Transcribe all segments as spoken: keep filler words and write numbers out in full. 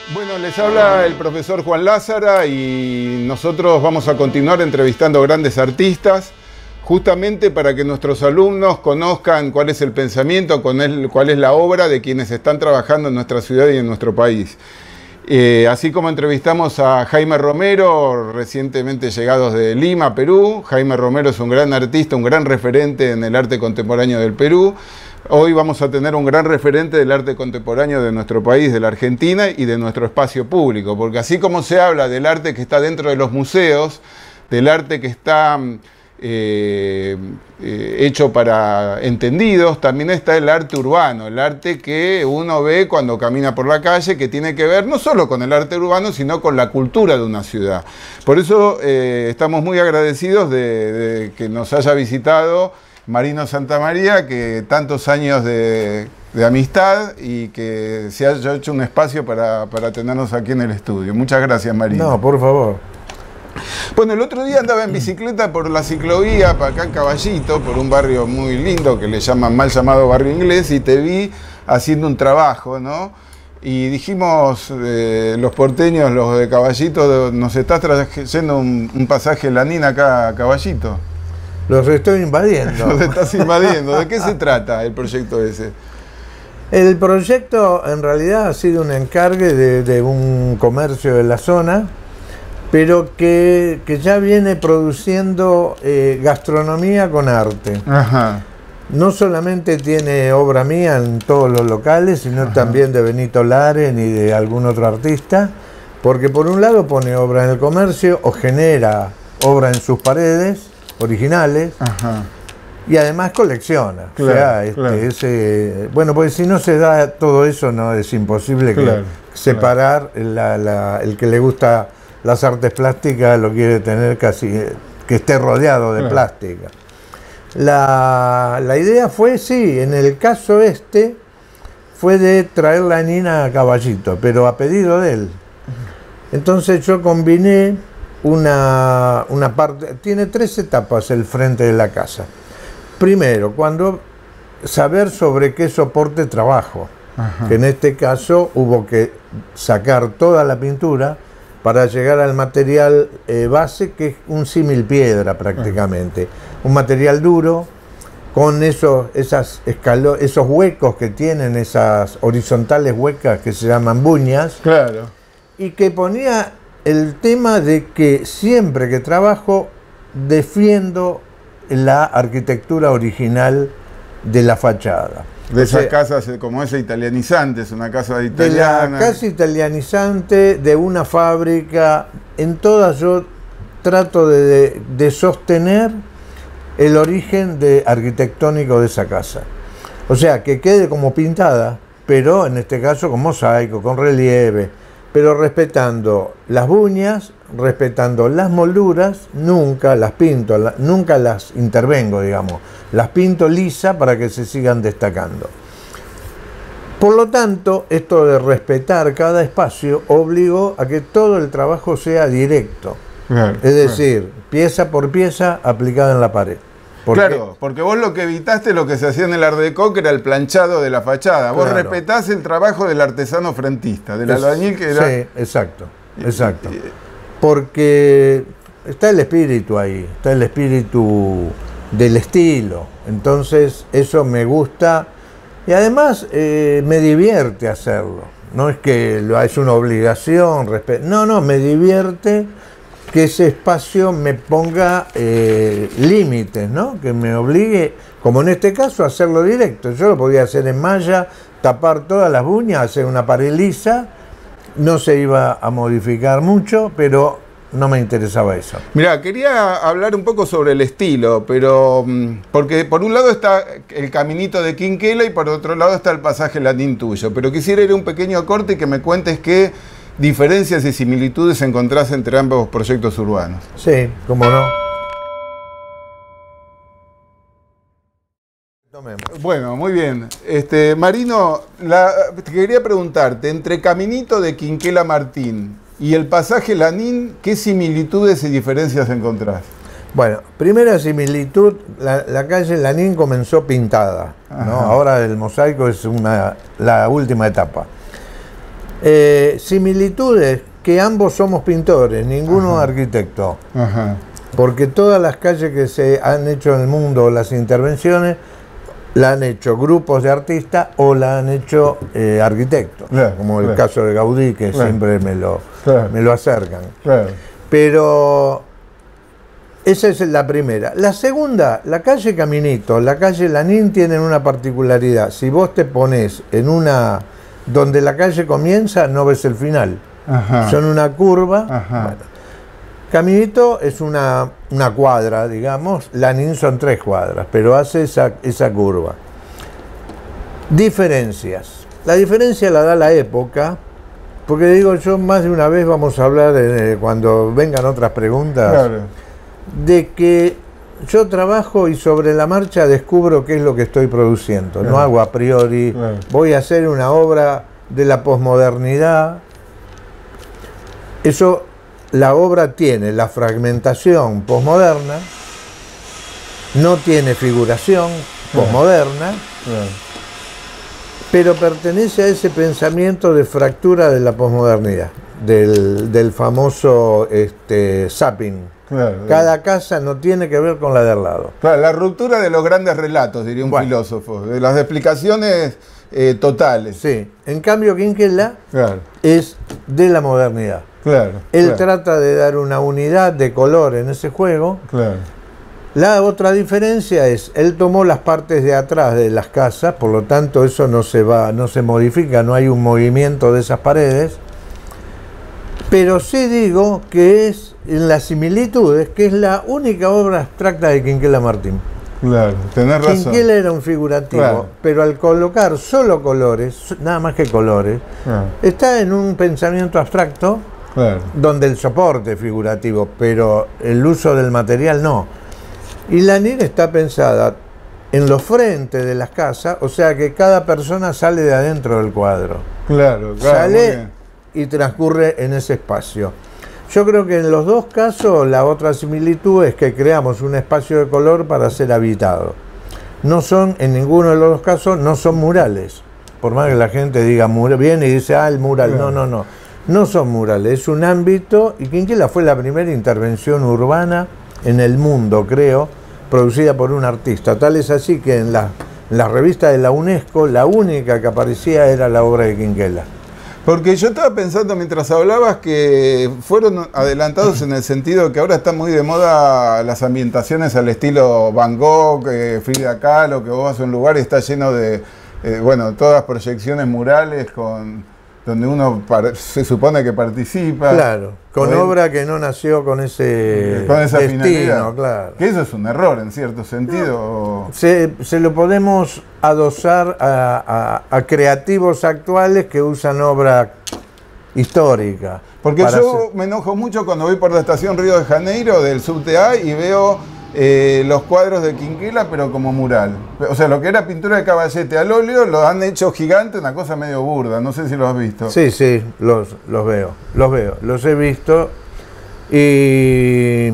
Bueno, les habla el profesor Juan Lázara y nosotros vamos a continuar entrevistando grandes artistas, justamente para que nuestros alumnos conozcan cuál es el pensamiento, cuál es la obra de quienes están trabajando en nuestra ciudad y en nuestro país. Eh, así como entrevistamos a Jaime Romero, recientemente llegados de Lima, Perú. Jaime Romero es un gran artista, un gran referente en el arte contemporáneo del Perú. Hoy vamos a tener un gran referente del arte contemporáneo de nuestro país, de la Argentina y de nuestro espacio público, porque así como se habla del arte que está dentro de los museos, del arte que está eh, eh, hecho para entendidos, también está el arte urbano, el arte que uno ve cuando camina por la calle, que tiene que ver no solo con el arte urbano, sino con la cultura de una ciudad. Por eso eh, estamos muy agradecidos de, de que nos haya visitado Marino Santamaría, que tantos años de, de amistad y que se haya hecho un espacio para, para tenernos aquí en el estudio. Muchas gracias, Marino. No, por favor. Bueno, el otro día andaba en bicicleta por la ciclovía, para acá en Caballito, por un barrio muy lindo que le llaman mal llamado Barrio Inglés, y te vi haciendo un trabajo, ¿no? Y dijimos, eh, los porteños, los de Caballito, nos estás trayendo un, un pasaje Lanín acá a Caballito. Los estoy invadiendo. Los estás invadiendo. ¿De qué se trata el proyecto ese? El proyecto en realidad ha sido un encargue de, de un comercio de la zona, pero que, que ya viene produciendo eh, gastronomía con arte. Ajá. No solamente tiene obra mía en todos los locales, sino Ajá. también de Benito Laren y de algún otro artista, porque por un lado pone obra en el comercio o genera obra en sus paredes originales. Ajá. Y además colecciona. Claro, o sea, este, claro. ese, bueno, porque si no se da todo eso, no es imposible que claro, separar claro. La, la, el que le gusta las artes plásticas lo quiere tener casi que esté rodeado de claro. plástica. La, la idea fue, sí, en el caso este fue de traer la Nina a Caballito, pero a pedido de él. Entonces yo combiné una, una parte, tiene tres etapas el frente de la casa. Primero, cuando saber sobre qué soporte trabajo, Ajá. que en este caso hubo que sacar toda la pintura para llegar al material eh, base, que es un símil piedra prácticamente, Ajá. un material duro, con esos, esas escalo esos huecos que tienen, esas horizontales huecas que se llaman buñas, claro. y que ponía el tema de que siempre que trabajo defiendo la arquitectura original de la fachada. De esas o sea, casas como esa italianizante, es una casa italiana. De la casa italianizante, de una fábrica, en todas yo trato de, de, de sostener el origen de, arquitectónico de esa casa. O sea, que quede como pintada, pero en este caso con mosaico, con relieve, pero respetando las buñas, respetando las molduras, nunca las pinto, la, nunca las intervengo, digamos, las pinto lisa para que se sigan destacando. Por lo tanto, esto de respetar cada espacio obligó a que todo el trabajo sea directo, claro, es decir, claro. pieza por pieza aplicada en la pared. ¿Por claro, qué? Porque vos lo que evitaste lo que se hacía en el Art Deco, que era el planchado de la fachada. Vos claro. respetás el trabajo del artesano frentista, del albañil que era... Sí, exacto, exacto. Porque está el espíritu ahí, está el espíritu del estilo. Entonces eso me gusta y además eh, me divierte hacerlo. No es que lo es una obligación, no, no, me divierte que ese espacio me ponga eh, límites, ¿no? Que me obligue, como en este caso, a hacerlo directo. Yo lo podía hacer en malla, tapar todas las buñas, hacer una pared lisa, no se iba a modificar mucho, pero no me interesaba eso. Mirá, quería hablar un poco sobre el estilo, pero porque por un lado está el caminito de Quinquela y por otro lado está el pasaje Lanín tuyo, pero quisiera ir a un pequeño corte y que me cuentes qué diferencias y similitudes encontrás entre ambos proyectos urbanos. Sí, cómo no. Bueno, muy bien. Este, Marino, la, te quería preguntarte, entre Caminito de Quinquela Martín y el pasaje Lanín, ¿qué similitudes y diferencias encontrás? Bueno, primera similitud, la, la calle Lanín comenzó pintada, ¿no? Ahora el mosaico es una, la última etapa. Eh, similitudes, que ambos somos pintores, ninguno Ajá. arquitecto. Ajá. Porque todas las calles que se han hecho en el mundo, las intervenciones, la han hecho grupos de artistas o la han hecho eh, arquitectos, Claro, como el claro. caso de Gaudí, que Claro. siempre me lo, Claro. me lo acercan. Claro. Pero esa es la primera. La segunda, la calle Caminito, la calle Lanín tienen una particularidad. Si vos te pones en una donde la calle comienza, no ves el final. Ajá. Son una curva. Ajá. Bueno, Caminito es una, una cuadra, digamos. Lanín son tres cuadras, pero hace esa, esa curva. Diferencias. La diferencia la da la época, porque digo yo, más de una vez vamos a hablar, eh, cuando vengan otras preguntas, Claro. de que yo trabajo y sobre la marcha descubro qué es lo que estoy produciendo. Claro. No hago a priori, Claro. voy a hacer una obra de la posmodernidad. Eso, la obra tiene la fragmentación posmoderna, no tiene figuración posmoderna, Claro. pero pertenece a ese pensamiento de fractura de la posmodernidad, del, del famoso este, zapping. Claro. Cada casa no tiene que ver con la de al lado. Claro, la ruptura de los grandes relatos, diría un Bueno. filósofo, de las explicaciones eh, totales. Sí. En cambio, Quinquela Claro, es de la modernidad. claro. Él claro, trata de dar una unidad de color en ese juego. Claro. La otra diferencia es, él tomó las partes de atrás de las casas, por lo tanto eso no se va, no se modifica, no hay un movimiento de esas paredes. Pero sí digo que es en las similitudes, que es la única obra abstracta de Quinquela Martín. Claro, tenés razón. Quinquela era un figurativo, Claro. pero al colocar solo colores, nada más que colores, Claro, está en un pensamiento abstracto claro. donde el soporte es figurativo, pero el uso del material no. Y Lanín está pensada en los frentes de las casas, o sea que cada persona sale de adentro del cuadro. Claro, claro. muy Sale bien. y transcurre en ese espacio. Yo creo que en los dos casos la otra similitud es que creamos un espacio de color para ser habitado. No son, en ninguno de los dos casos, no son murales. Por más que la gente diga mural, viene y dice, ah, el mural. Claro. No, no, no. No son murales, es un ámbito, y Quinquela fue la primera intervención urbana en el mundo, creo, producida por un artista. Tal es así que en la, en la revista de la UNESCO, la única que aparecía era la obra de Quinquela. Porque yo estaba pensando mientras hablabas que fueron adelantados en el sentido que ahora están muy de moda las ambientaciones al estilo Van Gogh, eh, Frida Kahlo, que vos vas a un lugar y está lleno de, eh, bueno, todas proyecciones murales con donde uno par- se supone que participa. Claro, con Con- obra que no nació con ese con esa destino, finalidad. claro. Que eso es un error en cierto sentido. Se, se lo podemos adosar a, a- a creativos actuales que usan obra histórica. Porque para yo hacer- me enojo mucho cuando voy por la estación Río de Janeiro del subte A y veo eh, los cuadros de Quinquela, pero como mural. O sea, lo que era pintura de Caballete al óleo lo han hecho gigante, una cosa medio burda. No sé si lo has visto. Sí, sí, los, los veo, los veo, los he visto y...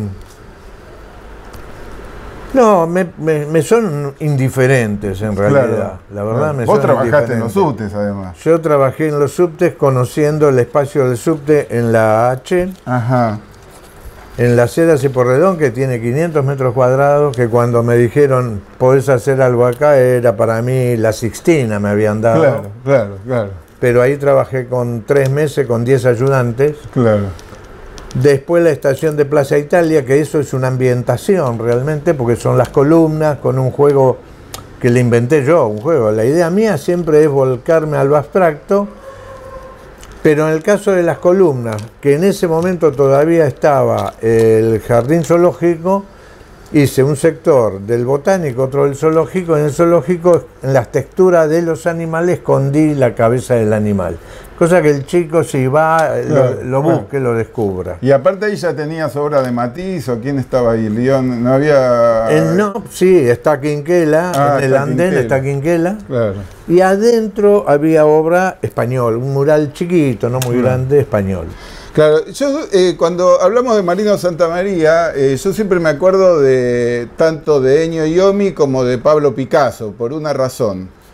No, me, me- me son indiferentes en realidad, Claro, la verdad claro. me Vos son trabajaste en los indiferentes. subtes, además. Yo trabajé en los subtes conociendo el espacio del subte en la H, Ajá. en la Ceras y Porredón, que tiene quinientos metros cuadrados, que cuando me dijeron podés hacer algo acá, era para mí la Sixtina me habían dado. Claro, claro, claro, Pero ahí trabajé con tres meses con diez ayudantes. claro. Después la estación de Plaza Italia, que eso es una ambientación realmente, porque son las columnas con un juego que le inventé yo, un juego. La idea mía siempre es volcarme a lo abstracto, pero en el caso de las columnas, que en ese momento todavía estaba el jardín zoológico, hice un sector del botánico, otro del zoológico. En el zoológico, en las texturas de los animales, escondí la cabeza del animal. Cosa que el chico, si va, Claro, lo, lo claro. busque, lo descubra. Y aparte ahí ya tenías obra de Matisse, o quién estaba ahí, León, no había... En no, sí, está Quinquela, Ah, en el está andén Quinquela. está Quinquela. Claro. Y adentro había obra español, un mural chiquito, no muy Claro. grande, español. Claro, yo eh, cuando hablamos de Marino Santamaría, eh, yo siempre me acuerdo de tanto de Ennio Iomi como de Pablo Picasso, por una razón.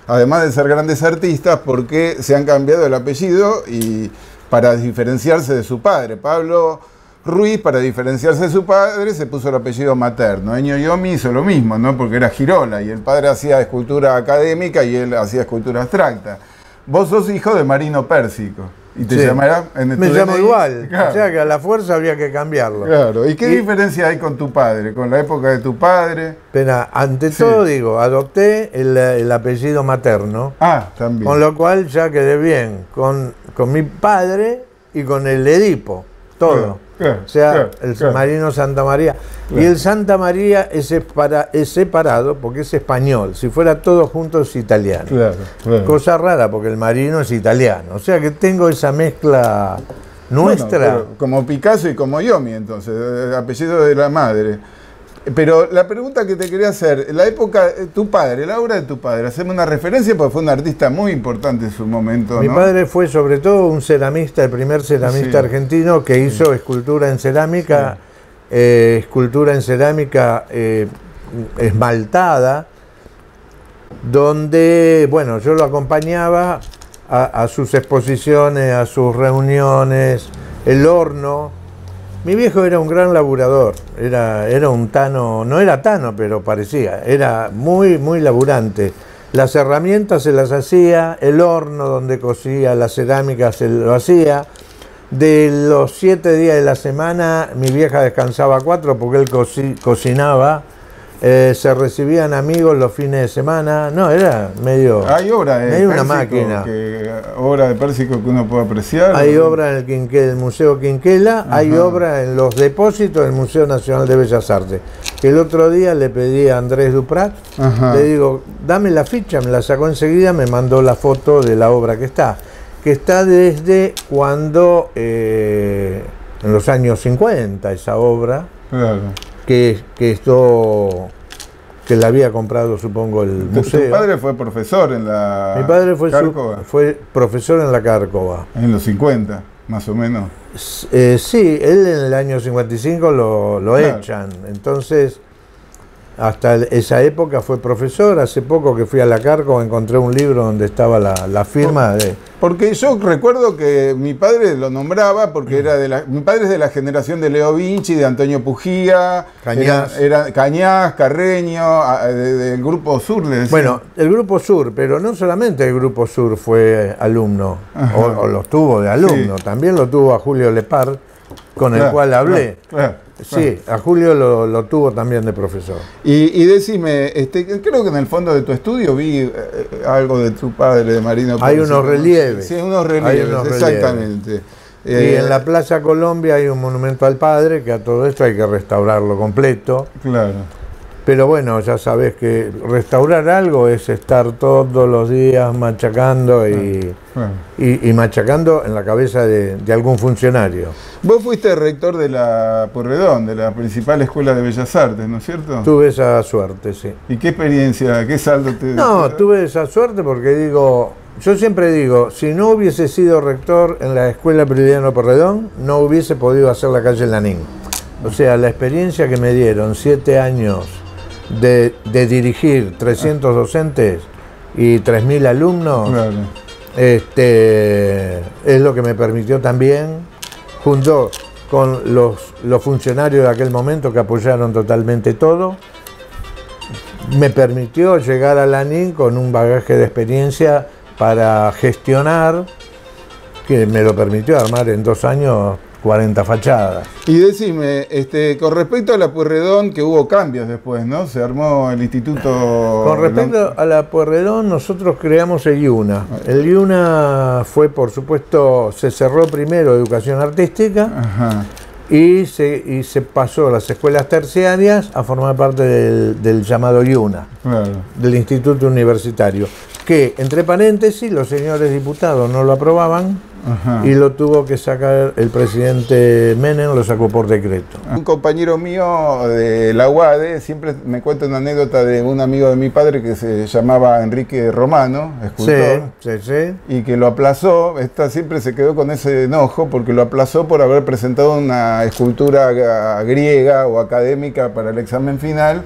además de ser grandes artistas, porque se han cambiado el apellido y para diferenciarse de su padre. Pablo Ruiz, para diferenciarse de su padre, se puso el apellido materno. Ennio Iommi hizo lo mismo, ¿no? Porque era Girola y el padre hacía escultura académica y él hacía escultura abstracta. Vos sos hijo de Marino Pérsico. ¿Y te sí. llamará en el Me llamo igual, claro. O sea que a la fuerza habría que cambiarlo. Claro, ¿y qué y, diferencia hay con tu padre, con la época de tu padre? Pero ante sí. todo digo, adopté el, el apellido materno. Ah, también. Con lo cual ya quedé bien, con, con mi padre y con el Edipo, todo. Claro, claro, o sea, claro, el claro. Marino Santa María. Claro. Y el Santa María es, separa, es separado porque es español. Si fuera todo junto es italiano. Claro, claro. Cosa rara porque el Marino es italiano. O sea que tengo esa mezcla nuestra. Bueno, como Picasso y como Iommi, entonces, el apellido de la madre. Pero la pregunta que te quería hacer, la época, tu padre, la obra de tu padre, hacemos una referencia porque fue un artista muy importante en su momento, Mi ¿no? padre fue sobre todo un ceramista, el primer ceramista sí. argentino que hizo sí. escultura en cerámica, sí. eh, escultura en cerámica eh, esmaltada, donde, bueno, yo lo acompañaba a, a sus exposiciones, a sus reuniones, el horno. Mi viejo era un gran laburador, era, era un tano, no era tano, pero parecía, era muy, muy laburante. Las herramientas se las hacía, el horno donde cocía la cerámica se lo hacía. De los siete días de la semana, mi vieja descansaba cuatro porque él co cocinaba. Eh, se recibían amigos los fines de semana. No, era medio, hay obra de medio una máquina. Que, obra de Pérsico que uno puede apreciar. Hay ¿no? obra en el, Quinqué, el Museo Quinquela, Ajá. hay obra en los depósitos del Museo Nacional de Bellas Artes. Que el otro día le pedí a Andrés Duprat, Ajá. le digo, dame la ficha, me la sacó enseguida, me mandó la foto de la obra que está. Que está desde cuando, eh, en los años cincuenta, esa obra. Claro. Que, que esto que la había comprado, supongo, el museo. ¿Tu padre fue profesor en la Mi padre fue, Cárcova? Su, fue profesor en la Cárcova. En los cincuenta, más o menos. Eh, sí, él en el año cincuenta y cinco lo, lo claro. echan. Entonces, hasta esa época fue profesor. Hace poco que fui a la Cárcova encontré un libro donde estaba la, la firma de... Porque yo recuerdo que mi padre lo nombraba porque era de la... Mi padre es de la generación de Leo Vinci, de Antonio Pujía, Cañas, era, era Cañas, Carreño, de, del Grupo Sur, le decía. Bueno, el Grupo Sur, pero no solamente el Grupo Sur fue alumno, o, o lo tuvo de alumno, sí. también lo tuvo a Julio Lepard, con claro, el cual hablé. Claro, claro. Sí, a Julio lo, lo tuvo también de profesor. Y, y decime, este, creo que en el fondo de tu estudio vi eh, algo de tu padre, de Marino Pérsico. Hay unos relieves. Sí, unos relieves, unos exactamente. Relieves. Eh, y en la Plaza Colombia hay un monumento al padre, que a todo esto hay que restaurarlo completo. Claro. Pero bueno, ya sabes que restaurar algo es estar todos los días machacando y, claro. y, y machacando en la cabeza de, de algún funcionario. Vos fuiste rector de la Pueyrredón, de la principal escuela de Bellas Artes, ¿no es cierto? Tuve esa suerte, sí. ¿Y qué experiencia, qué saldo te... No, tuve esa suerte porque digo, yo siempre digo, si no hubiese sido rector en la escuela Prilidiano Pueyrredón, no hubiese podido hacer la calle Lanín. O sea, la experiencia que me dieron, siete años de, de dirigir trescientos docentes y tres mil alumnos, claro. este, es lo que me permitió también, junto con los, los funcionarios de aquel momento que apoyaron totalmente todo, me permitió llegar a Lanín con un bagaje de experiencia para gestionar, que me lo permitió armar en dos años cuarenta fachadas. Y decime, este, con respecto a la Pueyrredón, que hubo cambios después, ¿no? Se armó el instituto... Con respecto a la Pueyrredón, nosotros creamos el IUNA. El IUNA fue, por supuesto, se cerró primero Educación Artística. Ajá. Y se, y se pasó a las escuelas terciarias a formar parte del, del llamado IUNA, claro. del Instituto Universitario, que, entre paréntesis, los señores diputados no lo aprobaban. Ajá. Y lo tuvo que sacar el presidente Menem, lo sacó por decreto. Un compañero mío de la U A D siempre me cuenta una anécdota de un amigo de mi padre que se llamaba Enrique Romano, escultor, sí, sí, sí. y que lo aplazó. Esta siempre se quedó con ese enojo porque lo aplazó por haber presentado una escultura griega o académica para el examen final.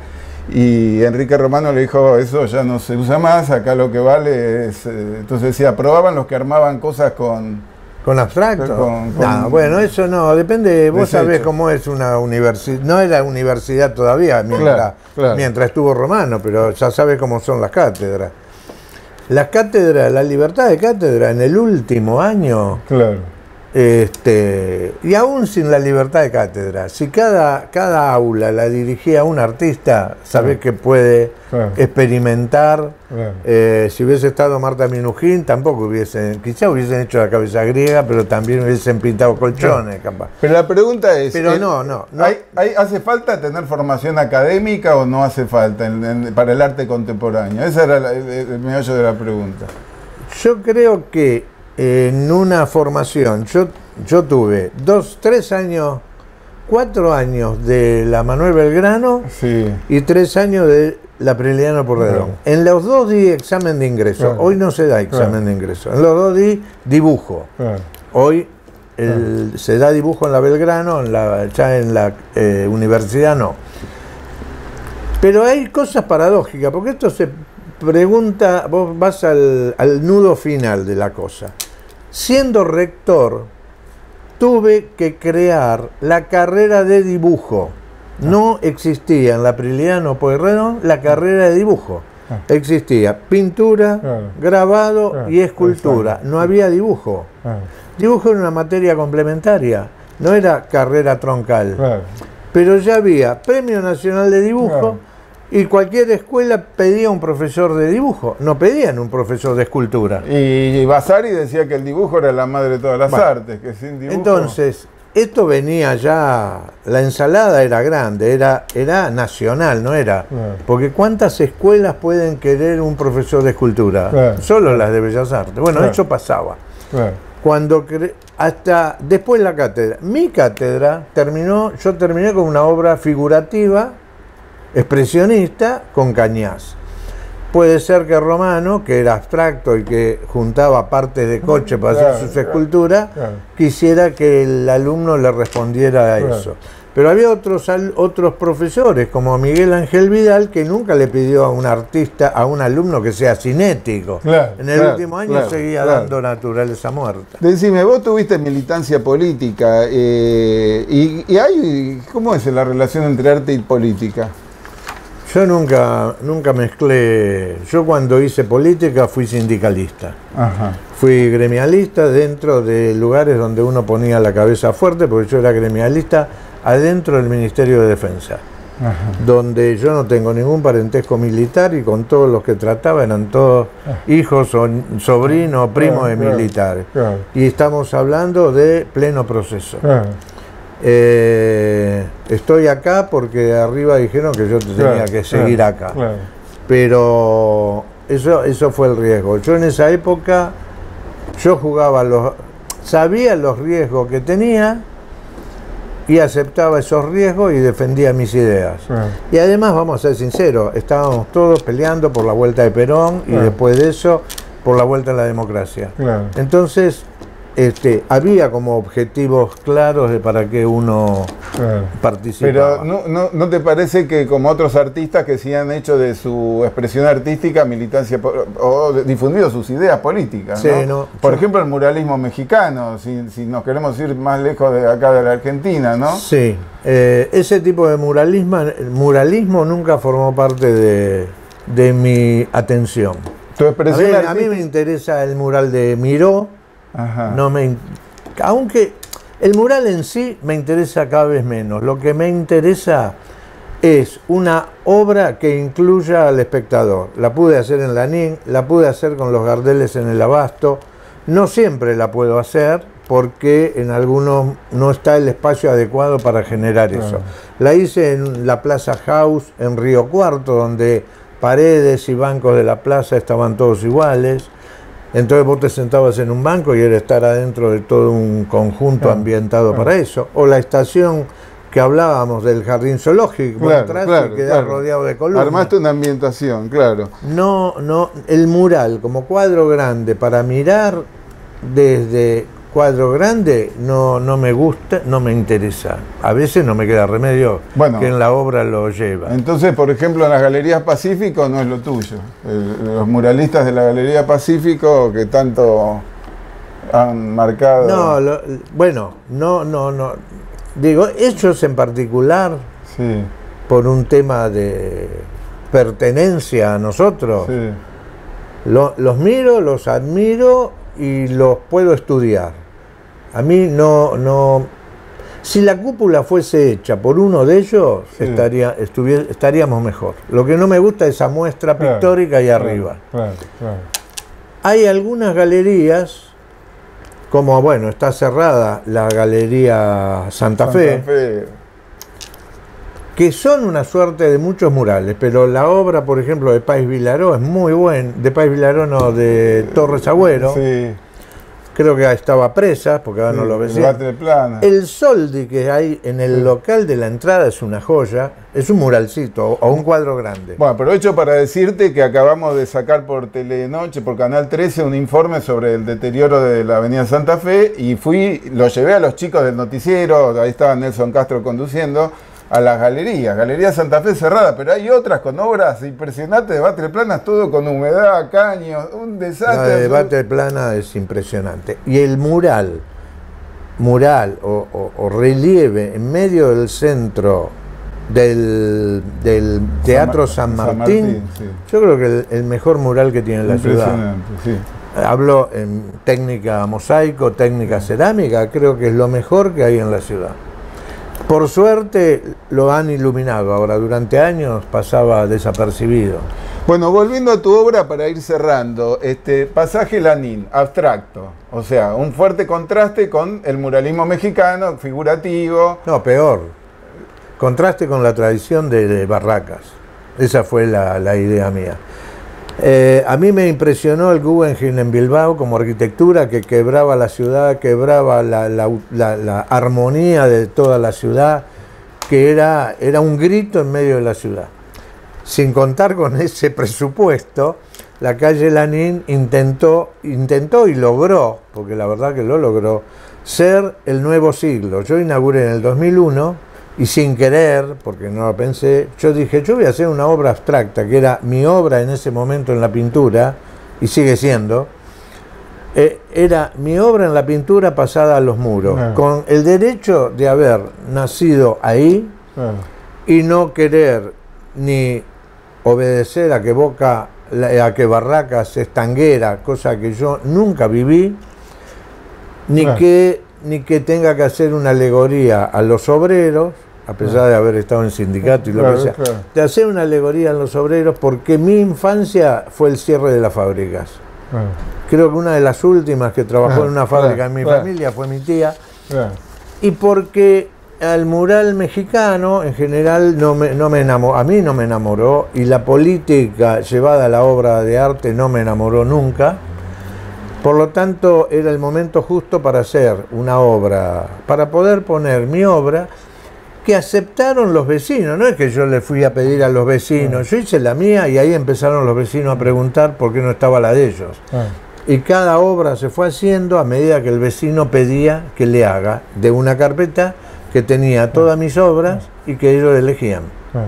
Y Enrique Romano le dijo, eso ya no se usa más, acá lo que vale es... Eh, entonces decía, aprobaban los que armaban cosas con... ¿Con abstracto? Con, con no, bueno, eso no, depende, vos desecho. Sabés cómo es una universidad, no era universidad todavía mientras, claro, claro. mientras estuvo Romano, pero ya sabés cómo son las cátedras. Las cátedras, la libertad de cátedra en el último año... Claro. Este, y aún sin la libertad de cátedra, si cada, cada aula la dirigía un artista, sabés claro. que puede claro. experimentar. Claro. Eh, si hubiese estado Marta Minujín, tampoco hubiesen, quizá hubiesen hecho la cabeza griega, pero también hubiesen pintado colchones, claro. capaz. Pero la pregunta es: pero eh, no, no, no. ¿hay, hay, ¿hace falta tener formación académica o no hace falta en, en, para el arte contemporáneo? Ese era la, el, el meollo de la pregunta. Yo creo que en una formación, yo, yo tuve dos, tres años, cuatro años de la Manuel Belgrano sí. y tres años de la Preliano Porredón. Claro. En los dos di examen de ingreso, claro. hoy no se da examen claro. de ingreso, en los dos di dibujo. Claro. Hoy el, claro. se da dibujo en la Belgrano, en la, ya en la eh, universidad no. Pero hay cosas paradójicas, porque esto se pregunta, vos vas al, al nudo final de la cosa. Siendo rector, tuve que crear la carrera de dibujo. No existía en la Priliano Pueyrredón la carrera de dibujo. Existía pintura, claro. grabado claro. y escultura. No había dibujo. Claro. Dibujo era una materia complementaria, no era carrera troncal. Claro. Pero ya había Premio Nacional de Dibujo. Claro. Y cualquier escuela pedía un profesor de dibujo, no pedían un profesor de escultura. Y Vasari decía que el dibujo era la madre de todas las bueno, artes, que sin dibujo... Entonces, esto venía ya, la ensalada era grande, era, era nacional, no era... Claro. Porque ¿cuántas escuelas pueden querer un profesor de escultura? Claro. Solo las de Bellas Artes. Bueno, claro. eso pasaba. Claro. Cuando cre... hasta después la cátedra. Mi cátedra terminó, yo terminé con una obra figurativa, expresionista con Cañas. Puede ser que Romano, que era abstracto y que juntaba partes de coche para claro, hacer sus esculturas, claro. quisiera que el alumno le respondiera a claro. eso. Pero había otros, otros profesores, como Miguel Ángel Vidal, que nunca le pidió a un artista, a un alumno que sea cinético. Claro, en el claro, último año claro, seguía claro. dando naturaleza muerta. Decime, vos tuviste militancia política, eh, y, y hay, ¿cómo es la relación entre arte y política? Yo nunca, nunca mezclé, yo cuando hice política fui sindicalista, Ajá. fui gremialista dentro de lugares donde uno ponía la cabeza fuerte, porque yo era gremialista adentro del Ministerio de Defensa, Ajá. donde yo no tengo ningún parentesco militar y con todos los que trataba eran todos hijos o sobrinos o primos claro, de claro, militares. Claro. Y estamos hablando de pleno proceso. Claro. Eh, estoy acá porque arriba dijeron que yo tenía claro, que seguir claro, acá claro. pero eso, eso fue el riesgo. Yo en esa época yo jugaba los, sabía los riesgos que tenía y aceptaba esos riesgos y defendía mis ideas claro. y además, vamos a ser sinceros, estábamos todos peleando por la vuelta de Perón claro. y después de eso por la vuelta a la democracia claro. entonces Este, había como objetivos claros de para que uno claro. participara. Pero ¿no, no, ¿no te parece que como otros artistas que sí han hecho de su expresión artística militancia o difundido sus ideas políticas? Sí, ¿no? No, Por yo... ejemplo, el muralismo mexicano, si, si nos queremos ir más lejos de acá de la Argentina, ¿no? Sí, eh, ese tipo de muralismo, el muralismo nunca formó parte de, de mi atención. ¿Tu expresión a, mí, a mí me interesa el mural de Miró. Ajá. No me, aunque el mural en sí me interesa cada vez menos. Lo que me interesa es una obra que incluya al espectador. La pude hacer en Lanín, la pude hacer con los Gardeles en el Abasto. No siempre la puedo hacer porque en algunos no está el espacio adecuado para generar claro. eso. La hice en la Plaza House en Río Cuarto, donde paredes y bancos de la plaza estaban todos iguales. Entonces vos te sentabas en un banco y era estar adentro de todo un conjunto claro, ambientado claro. para eso. O la estación que hablábamos del jardín zoológico, claro, atrás claro, y quedás claro. rodeado de columnas. Armaste una ambientación, claro. No, no, el mural como cuadro grande para mirar desde cuadro grande no, no me gusta, no me interesa. A veces no me queda remedio bueno, que en la obra lo lleva. Entonces, por ejemplo, en las Galerías Pacífico no es lo tuyo. El, los muralistas de la Galería Pacífico que tanto han marcado... No, lo, bueno, no, no, no. Digo, ellos en particular, sí, por un tema de pertenencia a nosotros, sí, lo, los miro, los admiro y los puedo estudiar. A mí no, no... Si la cúpula fuese hecha por uno de ellos, sí, estaría, estaríamos mejor. Lo que no me gusta es esa muestra claro, pictórica ahí claro, arriba. Claro, claro. Hay algunas galerías, como, bueno, está cerrada la Galería Santa, Santa Fe, Fe, que son una suerte de muchos murales, pero la obra, por ejemplo, de Páez Vilaró es muy buena, de Páez Vilaró no, de Torres Agüero, sí, creo que estaba presa, porque ahora sí, no lo el ves. Batreplana. El soldi que hay en el sí, local de la entrada es una joya, es un muralcito o un cuadro grande. Bueno, aprovecho para decirte que acabamos de sacar por Telenoche, por Canal trece, un informe sobre el deterioro de la Avenida Santa Fe y fui, lo llevé a los chicos del noticiero, ahí estaba Nelson Castro conduciendo, a las galerías, Galería Santa Fe cerrada, pero hay otras con obras impresionantes de Batreplanas, todo con humedad, caños, un desastre. La de Batreplana es impresionante. Y el mural, mural o, o, o relieve en medio del centro del, del Teatro San Martín, San Martín sí, yo creo que el, el mejor mural que tiene la ciudad. Sí. Hablo en técnica mosaico, técnica cerámica, creo que es lo mejor que hay en la ciudad. Por suerte lo han iluminado, ahora durante años pasaba desapercibido. Bueno, volviendo a tu obra para ir cerrando, este pasaje Lanín, abstracto, o sea, un fuerte contraste con el muralismo mexicano, figurativo. No, peor, contraste con la tradición de, de Barracas, esa fue la, la idea mía. Eh, a mí me impresionó el Guggenheim en Bilbao como arquitectura que quebraba la ciudad, quebraba la, la, la, la armonía de toda la ciudad, que era, era un grito en medio de la ciudad. Sin contar con ese presupuesto, la calle Lanín intentó, intentó y logró, porque la verdad que lo logró, ser el nuevo siglo. Yo inauguré en el dos mil uno y sin querer, porque no lo pensé, yo dije, yo voy a hacer una obra abstracta, que era mi obra en ese momento en la pintura, y sigue siendo, eh, era mi obra en la pintura pasada a los muros, ah, con el derecho de haber nacido ahí, ah, y no querer ni obedecer a que Boca, a que Barracas es tanguera, cosa que yo nunca viví, ni, ah, que, ni que tenga que hacer una alegoría a los obreros, a pesar de haber estado en sindicato y lo claro, que sea, claro, de hacer una alegoría en los obreros, porque mi infancia fue el cierre de las fábricas. Claro. Creo que una de las últimas que trabajó claro, en una fábrica claro, en mi claro, familia fue mi tía, claro, y porque al mural mexicano en general no me, no me enamoró, a mí no me enamoró, y la política llevada a la obra de arte no me enamoró nunca. Por lo tanto, era el momento justo para hacer una obra, para poder poner mi obra, que aceptaron los vecinos. No es que yo le fui a pedir a los vecinos, yo hice la mía y ahí empezaron los vecinos a preguntar por qué no estaba la de ellos. Y cada obra se fue haciendo a medida que el vecino pedía que le haga de una carpeta que tenía todas mis obras y que ellos elegían.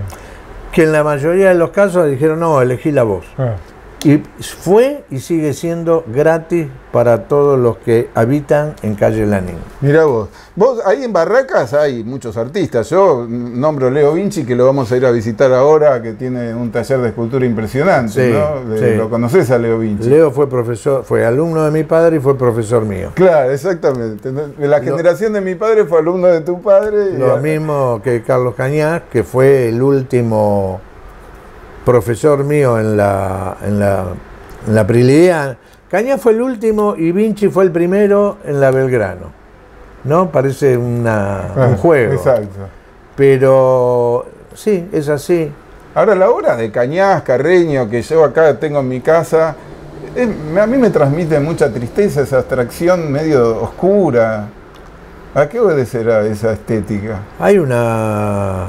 Que en la mayoría de los casos dijeron, no, elegí la voz. Y fue y sigue siendo gratis para todos los que habitan en calle Lanín. Mirá vos, vos ahí en Barracas hay muchos artistas. Yo nombro Leo Vinci, que lo vamos a ir a visitar ahora, que tiene un taller de escultura impresionante, sí, ¿no? De, sí. ¿Lo conocés a Leo Vinci? Leo fue profesor, fue alumno de mi padre y fue profesor mío. Claro, exactamente. La generación lo, de mi padre fue alumno de tu padre. Lo y... mismo que Carlos Cañas, que fue el último profesor mío en la, en la, en la Prilidiana. Cañas fue el último y Vinci fue el primero en la Belgrano. ¿No? Parece una, ah, un juego. Exacto. Pero sí, es así. Ahora la obra de Cañas, Carreño, que yo acá tengo en mi casa, es, a mí me transmite mucha tristeza, esa abstracción medio oscura. ¿A qué obedecerá esa estética? Hay una...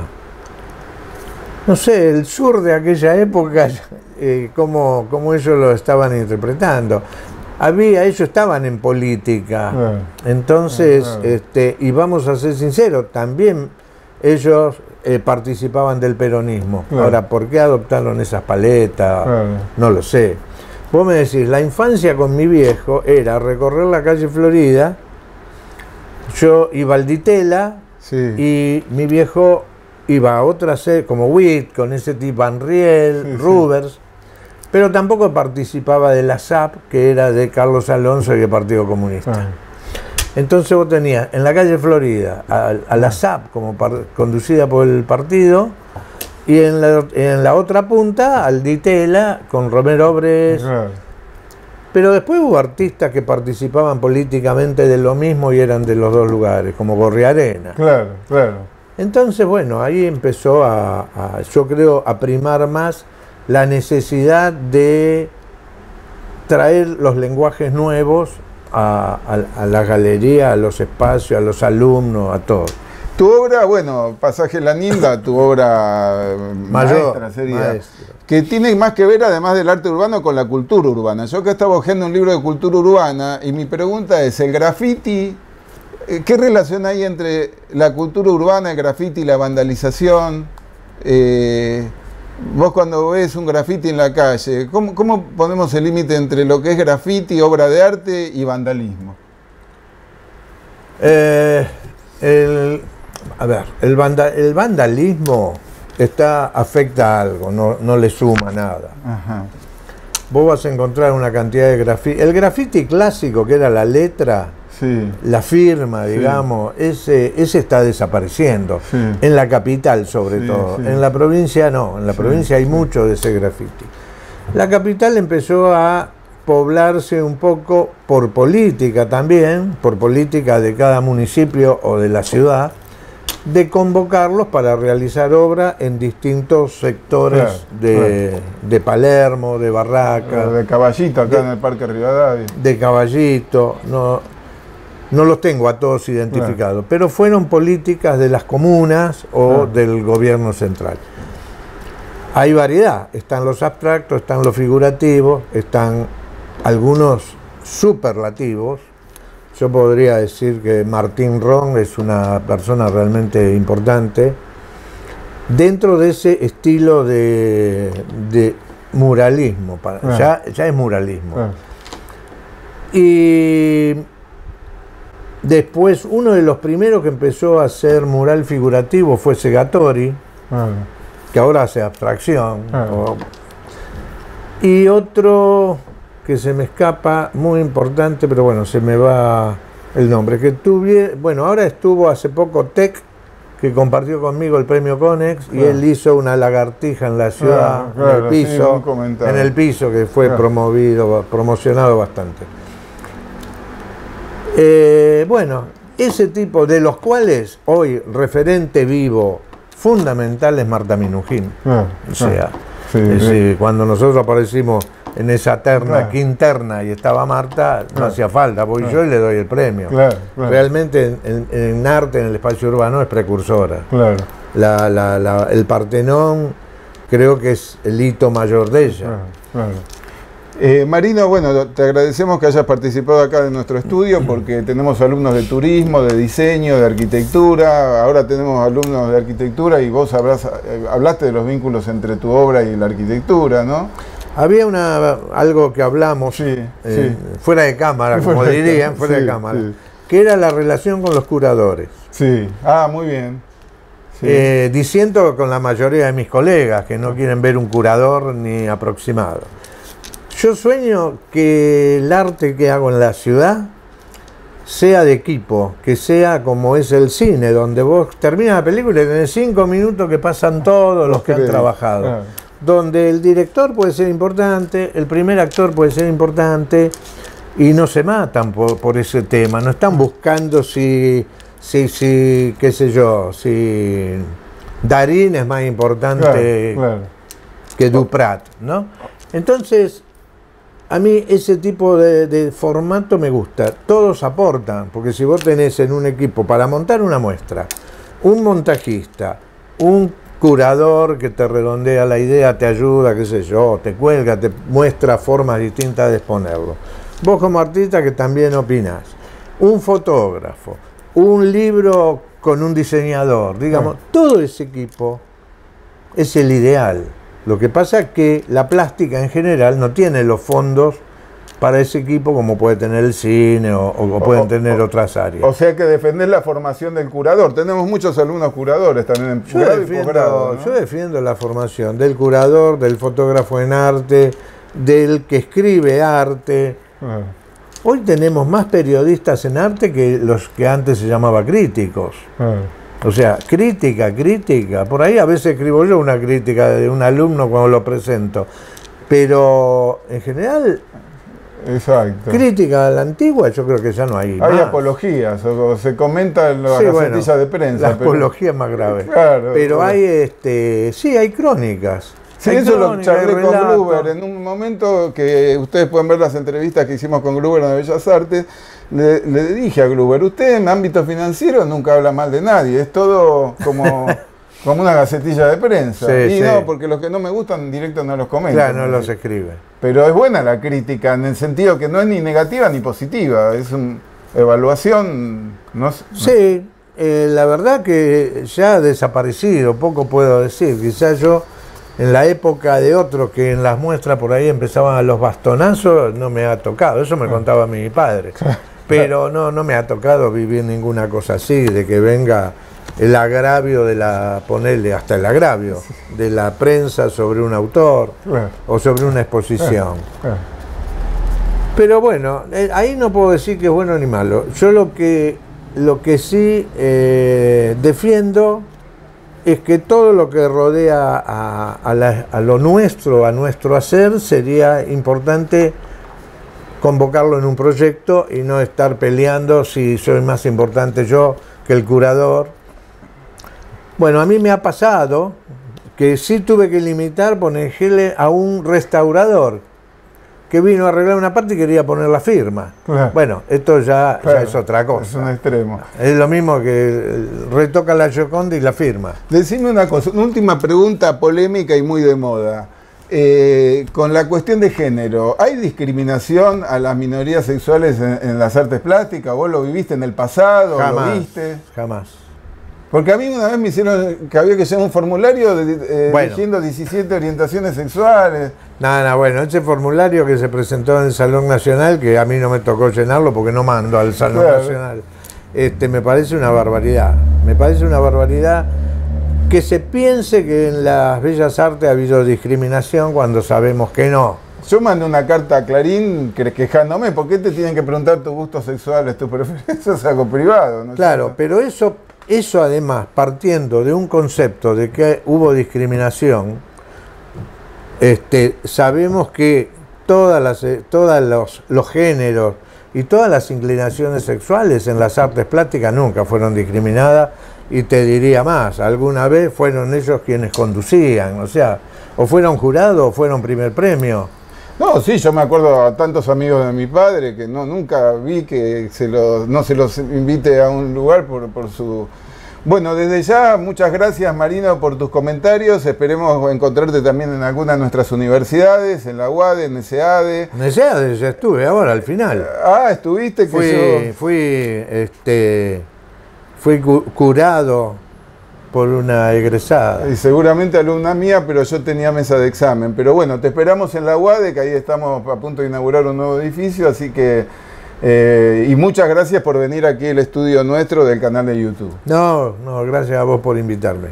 No sé, el sur de aquella época, eh, cómo, cómo ellos lo estaban interpretando. había, ellos estaban en política. Claro. Entonces, Claro. este, y vamos a ser sinceros, también ellos eh, participaban del peronismo. Claro. Ahora, ¿por qué adoptaron esas paletas? Claro. No lo sé. Vos me decís, la infancia con mi viejo era recorrer la calle Florida, yo iba al Ditela, Sí. y mi viejo iba a otras, eh, como Witt, con ese tipo, Van Riel, Sí, sí. Rubers, pero tampoco participaba de la S A P, que era de Carlos Alonso y el Partido Comunista. Ah. Entonces vos tenías en la calle Florida a, a la S A P como par- conducida por el partido, y en la, en la otra punta al Ditela con Romero Obres. Claro. Pero después hubo artistas que participaban políticamente de lo mismo y eran de los dos lugares, como Gorriarena. Claro, claro. Entonces, bueno, ahí empezó a, a, yo creo, a primar más la necesidad de traer los lenguajes nuevos a, a, a la galería, a los espacios, a los alumnos, a todos. Tu obra, bueno, Pasaje La Ninda, tu obra Mayor, maestra sería, maestro. que tiene más que ver, además del arte urbano, con la cultura urbana. Yo acá estaba hojeando un libro de cultura urbana y mi pregunta es, ¿el graffiti, eh, qué relación hay entre la cultura urbana, el graffiti y la vandalización? Eh, vos cuando ves un graffiti en la calle, ¿cómo, cómo ponemos el límite entre lo que es graffiti, obra de arte y vandalismo? Eh, el, a ver, el, vanda, el vandalismo está, afecta a algo, no, no le suma nada. Ajá. Vos vas a encontrar una cantidad de graffiti. El graffiti clásico, que era la letra, Sí. la firma, Sí. digamos, ese, ese está desapareciendo. Sí. En la capital, sobre Sí, todo. sí. En la provincia no. En la Sí, provincia hay sí. mucho de ese graffiti. La capital empezó a poblarse un poco por política también, por política de cada municipio o de la ciudad, de convocarlos para realizar obra en distintos sectores Claro, de, de Palermo, de Barraca, De Caballito, acá De- en el Parque Rivadavia. de Caballito, no, no los tengo a todos identificados, pero fueron políticas de las comunas o Claro. del gobierno central. Hay variedad, están los abstractos, están los figurativos, están algunos superlativos. Yo podría decir que Martín Ron es una persona realmente importante dentro de ese estilo de, de muralismo, para, Claro. ya, ya es muralismo. Claro. Y después uno de los primeros que empezó a hacer mural figurativo fue Segatori, Claro. que ahora hace abstracción. Claro. O- y otro que se me escapa, muy importante, pero bueno, se me va el nombre, que tuve, bueno, ahora estuvo hace poco Tec, que compartió conmigo el premio Conex, y Claro. él hizo una lagartija en la ciudad, Claro, claro, en el sí, piso, un comentario. en el piso, que fue Claro. promovido, promocionado bastante. Eh, bueno, ese tipo, de los cuales hoy referente vivo fundamental es Marta Minujín. Claro, O sea, sí, es sí. decir, cuando nosotros aparecimos en esa terna, Claro. quinterna, y estaba Marta, no Claro. hacía falta, voy Claro. yo y le doy el premio. Claro, claro. Realmente en, en- en arte, en el espacio urbano, es precursora. Claro, La, la- la- el Partenón creo que es el hito mayor de ella. claro, claro. Eh, Marino, bueno, te agradecemos que hayas participado acá de nuestro estudio porque tenemos alumnos de turismo, de diseño, de arquitectura, ahora tenemos alumnos de arquitectura y vos habrás, eh, hablaste de los vínculos entre tu obra y la arquitectura, ¿no? Había una, algo que hablamos Sí, eh, sí. fuera de cámara, como Fuera de dirían, cámara, fuera sí, de cámara, sí. que era la relación con los curadores. Sí, ah, muy bien. Sí. Eh, diciendo con la mayoría de mis colegas que no quieren ver un curador ni aproximado. Yo sueño que el arte que hago en la ciudad sea de equipo, que sea como es el cine, donde vos terminas la película y tenés cinco minutos que pasan todos los que han créditos, trabajado. claro. Donde el director puede ser importante, el primer actor puede ser importante, y no se matan por, por ese tema, no están buscando si, si, si, qué sé yo, si Darín es más importante Claro, claro. que Duprat, ¿no? Entonces, a mí ese tipo de, de formato me gusta. Todos aportan, porque si vos tenés en un equipo para montar una muestra, un montajista, un curador que te redondea la idea, te ayuda, qué sé yo, te cuelga, te muestra formas distintas de exponerlo, vos como artista que también opinás, un fotógrafo, un libro con un diseñador, digamos, ah. todo ese equipo es el ideal. Lo que pasa es que la plástica en general no tiene los fondos para ese equipo como puede tener el cine o, o pueden o, tener o, otras áreas. O sea que defendés la formación del curador. Tenemos muchos alumnos curadores también en yo grado defiendo, y posgrado, ¿no? Yo defiendo la formación del curador, del fotógrafo en arte, del que escribe arte. Ah. Hoy tenemos más periodistas en arte que los que antes se llamaba críticos. Ah. O sea, crítica, crítica. Por ahí a veces escribo yo una crítica de un alumno cuando lo presento. Pero en general... Exacto. Crítica a la antigua, yo creo que ya no hay. Hay más. apologías, o se comenta en las sí, gacetillas bueno, de prensa. La pero... apología es más grave. Claro, pero claro. hay, este, sí, hay crónicas. Sí, hay eso crónicas, lo charlé con Gruber en un momento que ustedes pueden ver las entrevistas que hicimos con Gruber en Bellas Artes. Le, le dije a Gruber, usted en ámbito financiero nunca habla mal de nadie, es todo como... Como una gacetilla de prensa. Sí, y sí. no, porque los que no me gustan directo no los comento. Claro, no los escribe. Pero es buena la crítica, en el sentido que no es ni negativa ni positiva. Es una evaluación... No, sí, eh, la verdad que ya ha desaparecido, poco puedo decir. Quizás yo, en la época de otros que en las muestras por ahí empezaban a los bastonazos, no me ha tocado. Eso me contaba mi padre. Pero no, no me ha tocado vivir ninguna cosa así, de que venga... el agravio de la, ponerle hasta el agravio de la prensa sobre un autor eh. o sobre una exposición. Eh. Eh. Pero bueno, eh, ahí no puedo decir que es bueno ni malo. Yo lo que, lo que sí eh, defiendo es que todo lo que rodea a, a, la, a lo nuestro, a nuestro hacer, sería importante convocarlo en un proyecto y no estar peleando si soy más importante yo que el curador. Bueno, a mí me ha pasado que sí tuve que limitar, ponerle a un restaurador que vino a arreglar una parte y quería poner la firma. Claro. Bueno, esto ya, claro, ya es otra cosa. Es un extremo. Es lo mismo que retoca la Gioconda y la firma. Decime una cosa, una última pregunta polémica y muy de moda. Eh, con la cuestión de género, ¿hay discriminación a las minorías sexuales en, en las artes plásticas? ¿Vos lo viviste en el pasado? Jamás, ¿Lo viste? Jamás. Porque a mí una vez me hicieron que había que llenar un formulario de, eh, bueno. diciendo diecisiete orientaciones sexuales. Nada, no, bueno, ese formulario que se presentó en el Salón Nacional, que a mí no me tocó llenarlo porque no mando al Salón claro. Nacional, este, me parece una barbaridad. Me parece una barbaridad que se piense que en las Bellas Artes ha habido discriminación cuando sabemos que no. Yo mandé una carta a Clarín quejándome, ¿por qué te tienen que preguntar tus gustos sexuales, tus preferencias? Es algo privado, ¿no? Claro, pero eso... Eso además, partiendo de un concepto de que hubo discriminación, este, sabemos que todas las, todos los, los géneros y todas las inclinaciones sexuales en las artes plásticas nunca fueron discriminadas, y te diría más, alguna vez fueron ellos quienes conducían, o sea, o fueron jurados o fueron primer premio. No, sí, yo me acuerdo a tantos amigos de mi padre que no nunca vi que se los, no se los invite a un lugar por, por su... Bueno, desde ya, muchas gracias Marino por tus comentarios. Esperemos encontrarte también en alguna de nuestras universidades, en la U A D E, en S A D E. En S A D E ya estuve ahora, al final. Ah, estuviste. Que fui, yo... fui, este, fui cu curado por una egresada. Y seguramente alumna mía, pero yo tenía mesa de examen. Pero bueno, te esperamos en la U A D E, que ahí estamos a punto de inaugurar un nuevo edificio, así que... Eh, y muchas gracias por venir aquí al estudio nuestro del canal de YouTube. No, no, gracias a vos por invitarme.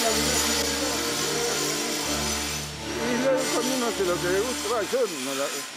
Y luego cuando uno hace lo que le gusta, va, yo no la...